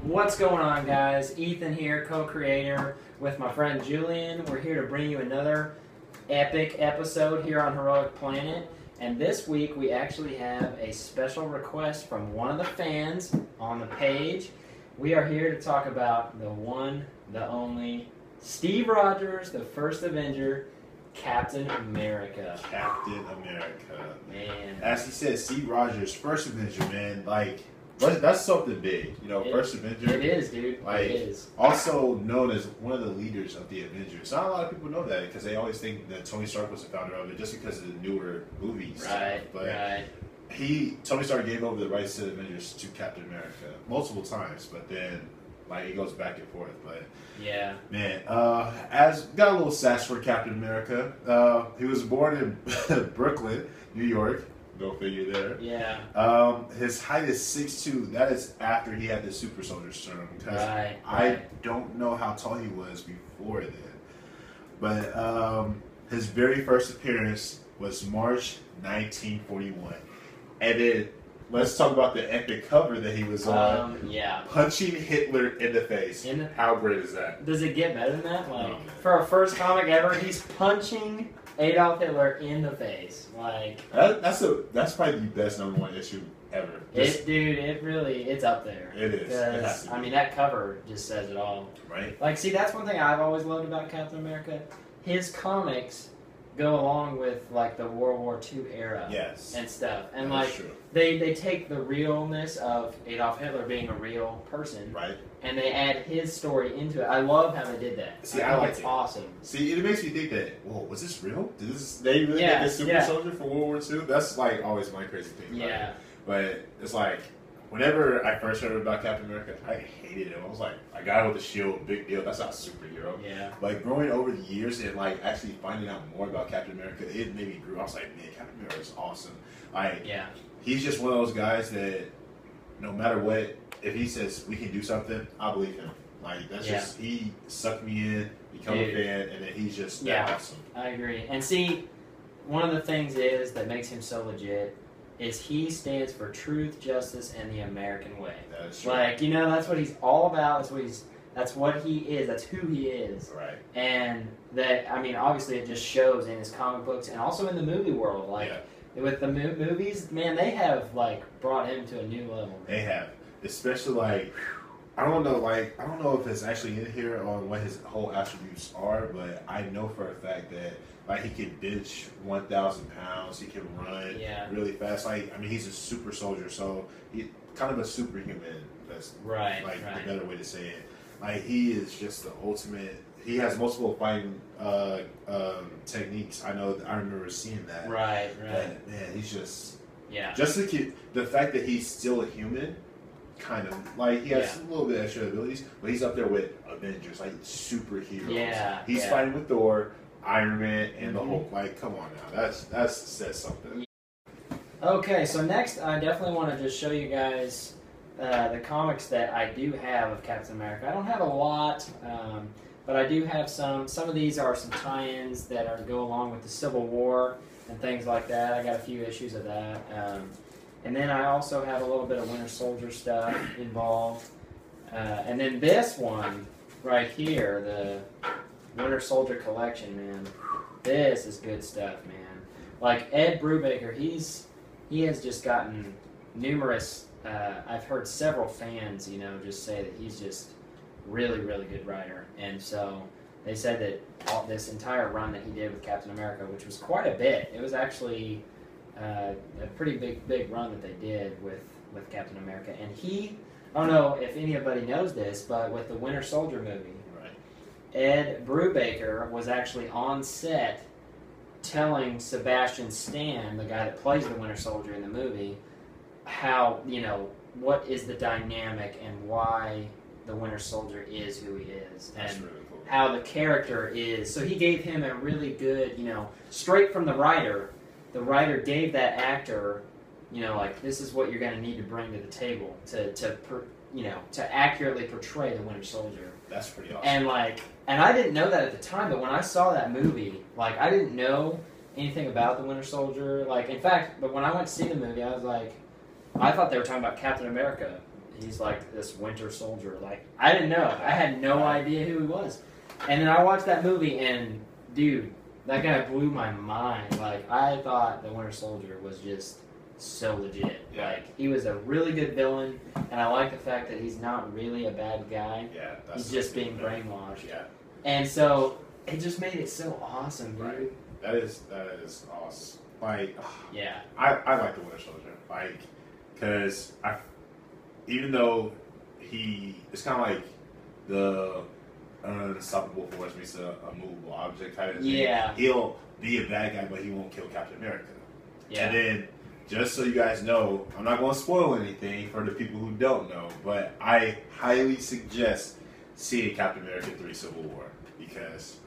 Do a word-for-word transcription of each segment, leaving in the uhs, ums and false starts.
What's going on, guys? Ethan here, co-creator with my friend Julian. We're here to bring you another epic episode here on Heroic Planet. And this week we actually have a special request from one of the fans on the page. We are here to talk about the one, the only, Steve Rogers, the first Avenger, Captain America. Captain America. Man. As he said, Steve Rogers, first Avenger, man. Like, that's, that's something big. You know, It- first Avenger. It is, dude. Like, it is. Also known as one of the leaders of the Avengers. Not a lot of people know that because they always think that Tony Stark was the founder of it just because of the newer movies. Right, But right. he, Tony Stark gave over the rights to the Avengers to Captain America multiple times, but then, like, it goes back and forth. But Yeah. man, uh, as got a little sass for Captain America. Uh, he was born in Brooklyn, New York. Go figure there. Yeah. Um, his height is six two. That is after he had the super soldier serum. Because Right, I right. don't know how tall he was before then. But um, his very first appearance was March nineteen forty-one. And then let's talk about the epic cover that he was on. Um, yeah. Punching Hitler in the face. In the- How great is that? Does it get better than that? Like, Oh, man. for a first comic ever, he's punching Adolf Hitler in the face. Like, That, that's a that's probably the best number one issue ever. Just- it, dude, it really, it's up there. It is. It has Because, to I be. mean, that cover just says it all. right? Like, see, that's one thing I've always loved about Captain America. His comics go along with, like, the World War Two era Yes. and stuff. And, That's like, true. they, they take the realness of Adolf Hitler being a real person, Right. and they add his story into it. I love how they did that. See, I I think like it's it. awesome. See, it makes me think that, whoa, was this real? Did this, they really Yeah, make a super yeah. soldier for World War Two? That's like always my crazy thing. about Yeah. it. But it's like, whenever I first heard about Captain America, I hated him. I was like, a guy with a shield, big deal. That's not a superhero. Yeah. But growing over the years and like actually finding out more about Captain America, it made me grow. I was like, man, Captain America is awesome. Like, Yeah. he's just one of those guys that no matter what, if he says we can do something, I believe him. Like, that's Yeah. just, he sucked me in, become Dude. a fan, and then he's just that Yeah. awesome. I agree. And see, one of the things is that makes him so legit is he stands for truth, justice, and the American way. That is true. Like, you know, that's what he's all about. That's what he's. That's what he is. That's who he is. Right. And that, I mean, obviously, it just shows in his comic books and also in the movie world. Like Yeah. with the mo- movies, man, they have like brought him to a new level. They have. Especially, like, I don't know, like, I don't know if it's actually in here on what his whole attributes are, but I know for a fact that, like, he can bench one thousand pounds, he can run Yeah. really fast. Like, I mean, he's a super soldier, so he's kind of a superhuman. That's, Right. like, right. the better way to say it. Like, he is just the ultimate. He has multiple fighting uh, um, techniques. I know, I remember seeing that. Right. Right. But, man, he's just. Yeah. Just the, ki- the fact that he's still a human, kind of like he has Yeah. a little bit extra abilities, but he's up there with Avengers, like superheroes. Yeah, he's yeah. fighting with Thor, Iron Man, and the Mhm. Hulk. Like, come on now, that's that's says something. Okay, so next I definitely want to just show you guys uh, the comics that I do have of Captain America. I don't have a lot, um, but I do have some. Some of these are some tie-ins that are go along with the Civil War and things like that. I got a few issues of that. Um, and then I also have a little bit of Winter Soldier stuff involved. Uh, and then this one right here, the Winter Soldier collection, man. This is good stuff, man. Like Ed Brubaker, he's he has just gotten numerous. Uh, I've heard several fans, you know, just say that he's just really, really good writer. And so they said that all, this entire run that he did with Captain America, which was quite a bit, it was actually uh, a pretty big, big run that they did with with Captain America. And he, I don't know if anybody knows this, but with the Winter Soldier movie, Right. Ed Brubaker was actually on set telling Sebastian Stan, the guy that plays the Winter Soldier in the movie, how, you know, what is the dynamic and why the Winter Soldier is who he is. That's and really cool. how the character is. So he gave him a really good, you know, straight from the writer. The writer gave that actor, you know, like, this is what you're going to need to bring to the table to, to per, you know, to accurately portray the Winter Soldier. That's pretty awesome. And like, and I didn't know that at the time, but when I saw that movie, like, I didn't know anything about the Winter Soldier. Like, in fact, but when I went to see the movie, I was like, I thought they were talking about Captain America he's like this Winter Soldier. Like I didn't know. I had no idea who he was. And then I watched that movie, and dude, that guy blew my mind. Like I thought the Winter Soldier was just so legit. Yeah. Like he was a really good villain, and I like the fact that he's not really a bad guy. Yeah, that's He's just being brainwashed. Yeah, And so it just made it so awesome, dude. right. That is that is awesome. Like, Yeah. I, I like the Winter Soldier, like, because I, even though he, it's kind of like the unstoppable force meets a, a movable object kind of thing. Yeah. He'll be a bad guy, but he won't kill Captain America. Yeah. And then, just so you guys know, I'm not going to spoil anything for the people who don't know, but I highly suggest seeing Captain America three Civil War, because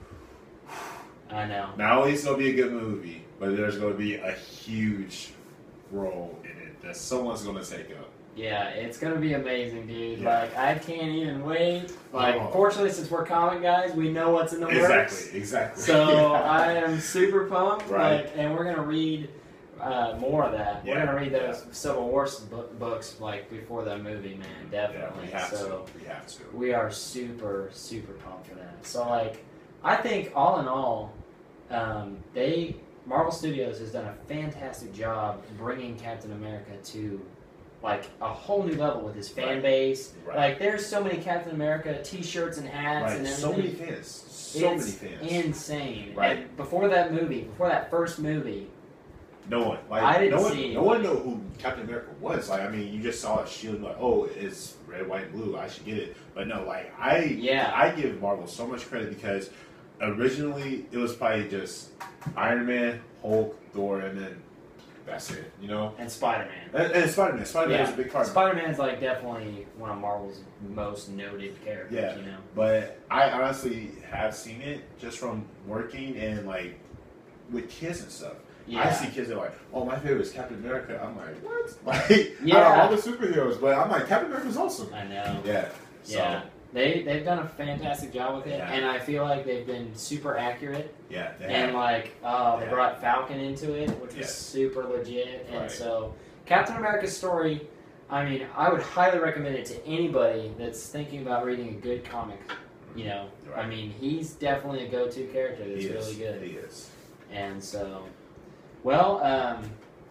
I know. not only is it going to be a good movie, but there's going to be a huge role in it that someone's going to take up. Yeah, it's gonna be amazing, dude. Yeah. Like I can't even wait. Like, Oh. fortunately, since we're comic guys, we know what's in the works. Exactly, exactly. So Yeah. I am super pumped. Right. Like, and we're gonna read uh, more of that. Yeah, We're gonna read those yeah. Civil War bu- books like before the movie, man. Yeah, Definitely. we have so to. We have to. we are super super pumped for that. So like, I think all in all, um, they Marvel Studios has done a fantastic job bringing Captain America to like a whole new level with his fan Right. base. Right. Like there's so many Captain America T-shirts and hats Right. and So everything. many fans. So it's many fans. insane. Right. And before that movie, before that first movie, No one. Like, I didn't no one, see No one know who Captain America was. Like, I mean, you just saw a shield, like, oh, it's red, white, and blue. I should get it. But no, like, I, Yeah. I give Marvel so much credit because originally it was probably just Iron Man, Hulk, Thor, and then that's it. You know. and Spider-Man. And, and Spider Man. Spider Man Yeah. was a big part. of it. Spider-Man's like definitely one of Marvel's most noted characters. Yeah. You know. But I honestly have seen it just from working and like with kids and stuff. Yeah. I see kids that are like, oh, my favorite is Captain America. I'm like, what? Like, Yeah. out of all the superheroes, but I'm like, Captain America's awesome. I know. Yeah. So, Yeah. They they've done a fantastic job with it, Yeah. and I feel like they've been super accurate. yeah. They And have. like, oh, they Yeah. brought Falcon into it, which was Yes. super legit. And Right. so, Captain America's story, I mean, I would highly recommend it to anybody that's thinking about reading a good comic. You know, Right. I mean, he's definitely a go-to character that's He is. really good. He is. And so, well, um,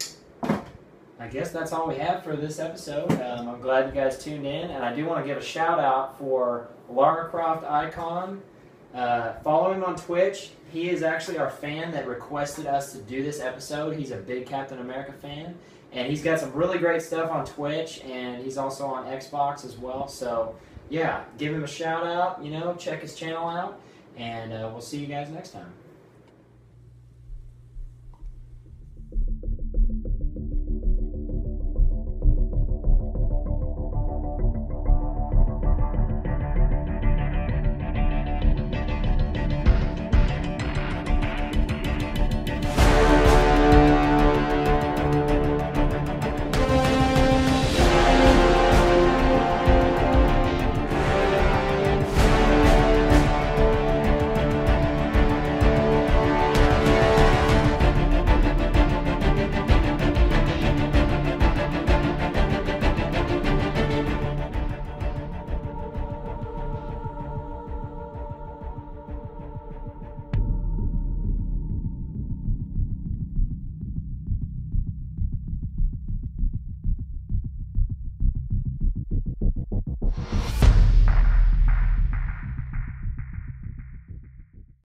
I guess that's all we have for this episode. Um, I'm glad you guys tuned in, and I do want to give a shout out for Lara Croft Icon. Uh, follow him on Twitch. He is actually our fan that requested us to do this episode. He's a big Captain America fan, and he's got some really great stuff on Twitch, and he's also on Xbox as well. So, yeah, give him a shout out. You know, check his channel out, and uh, we'll see you guys next time.